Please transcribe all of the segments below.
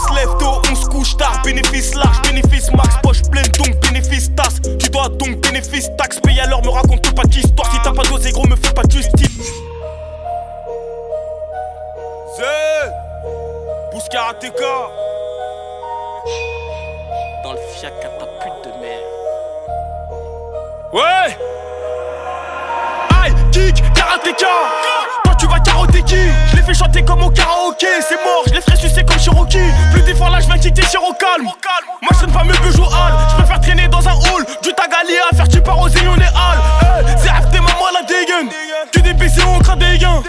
se lève tôt, on se couche tard. Bénéfice large, bénéfice max, poche pleine donc bénéfice tasse. Tu dois donc bénéfice taxe, paye à l'heure, me raconte pas d'histoire. Si t'as pas dosé gros, me fais pas de justice. Pousse karatéka dans le fiac à ta pute de merde. Ouais. Aïe, kick, karatéka. Toi tu vas carotter qui? Je l'ai fait chanter comme au karaoké. C'est mort, je les ferai sucer comme Cherokee. Plus d'efforts là, je viens kicker sur au calme. Moi je traîne pas mes Peugeot Hall. Je préfère traîner dans un hall. Du tagali à faire tu pars aux Zélion et Hall. C'est FT maman la dégaine. Que des PC on craint des gains.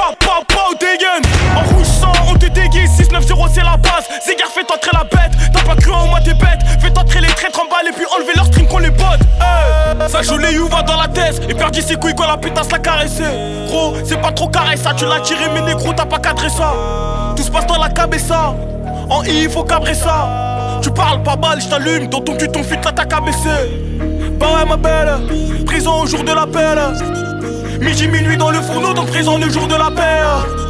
Pas au dégaine. En rouge sang on te déguise. 690 c'est la base. Zégard fais entrer la bête. T'as pas cru en moi t'es bête. Fais entrer les traîtres en balle et puis enlever leur string qu'on les botte. Ça joue les you va dans la tête. Et perdu ses couilles quand la pétasse l'a caressé. Gros c'est pas trop carré ça. Tu l'as tiré mais négro t'as pas cadré ça. Tout se passe dans la cabessa. En I il faut cabrer ça. Tu parles pas balle j't'allume. Dans ton cul ton fit là t'as cabessé. Bah ouais ma belle. Prison au jour de la pelle. Midi minuit dans le fourneau donc prison le jour de la paix.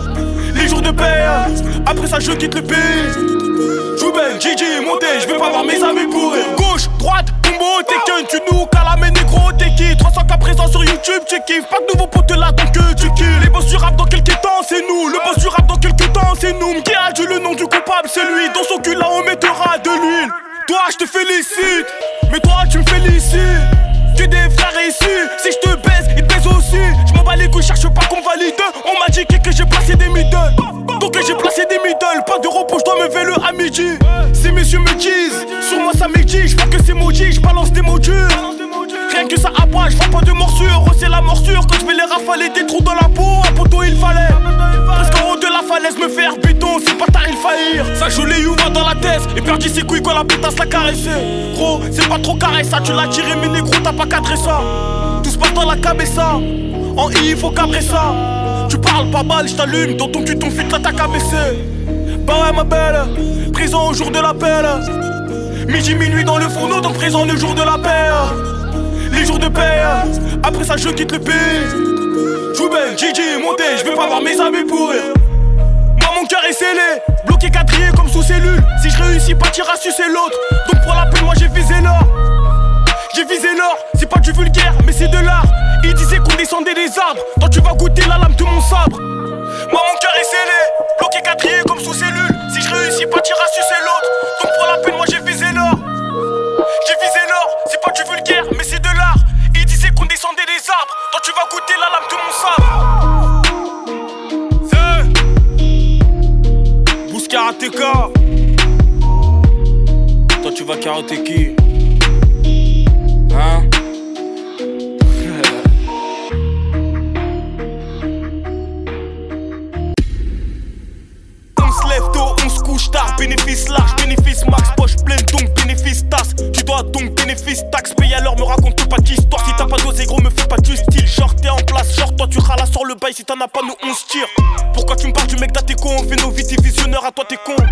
Les jours de paix. Après ça je quitte le pays. Jouben, Gigi, monté, je vais pas voir mes amis pourrir. Gauche, droite, combo, Tekken. Tu nous calamé négro, t'es qui 300 cas présents sur YouTube, tu kiffes. Pas de nouveaux potes là donc tu kills. Les boss du rap dans quelques temps c'est nous. Le boss du rap dans quelques temps c'est nous. Qui a dit le nom du coupable c'est lui. Dans son cul là on mettra de l'huile. Toi je te félicite, mais toi tu me félicites. Tu des frères issus, si je te baise, ils te baisent aussi. Je m'en bats les couilles, cherche pas qu'on valide. On m'a dit que j'ai placé des middle. Donc j'ai placé des middle. Pas de repos, je dois me lever à midi. Ces messieurs me disent, sur moi ça m'exige. Je vois que c'est maudit, je balance des mots durs. Rien que ça aboie, je vois pas de morsure. Oh c'est la morsure, quand je vais les rafaler des trous dans la peau. Un poteau il fallait. Presque en haut de la falaise, me faire béton, c'est pas tard il faillir. Ça joue les you va dans la tête. Et perdu ses couilles quand la pétasse l'a caressé. Gros, c'est pas trop carré ça, tu l'as tiré mais négro t'as pas cadré ça. Tout se passe dans la cabessa. En I il faut cabrer ça. Tu parles pas balle, j't'allume. Dans ton cul ton fit là t'as cabessé. Bah ouais ma belle. Prison au jour de la pelle. Midi minuit dans le fourneau donc prison le jour de la paix. Les jours de paix. Après ça je quitte le pays. Jouben, Gigi, monté, je vais pas voir mes amis pourrir. Moi mon cœur est scellé. Bloqué quadrillé comme sous cellule. Si je réussis pas t'iras sucer l'autre. Donc pour la peine moi j'ai visé l'or. J'ai visé l'or, c'est pas du vulgaire mais c'est de l'art. Il disait qu'on descendait des arbres. Toi tu vas goûter la lame de mon sabre. Moi mon cœur est scellé. Bloqué quadrillé comme sous cellule. Si je réussis pas t'iras sucer l'autre. Donc pour la peine moi j'ai visé l'or. J'ai visé l'or, c'est pas du vulgaire mais c'est de l'art. Il disait qu'on descendait des arbres. Toi tu vas goûter la lame de mon sabre. Bousse karatéka. Toi tu vas karaté qui? Hein? On se lève tôt, on se couche tard. Bénéfice large, bénéfice max, poche pleine donc bénéfice tasse. Tu dois donc bénéfice taxe, paye à l'heure, me raconte pas d'histoire. Si t'as pas dosé gros, me fais pas du style. Genre t'es en place, genre toi tu ralas sur le bail. Si t'en as pas, nous on se tire. Pourquoi tu me parles du mec d'Ateco? On fait nos vies divisionnaires, à toi t'es con.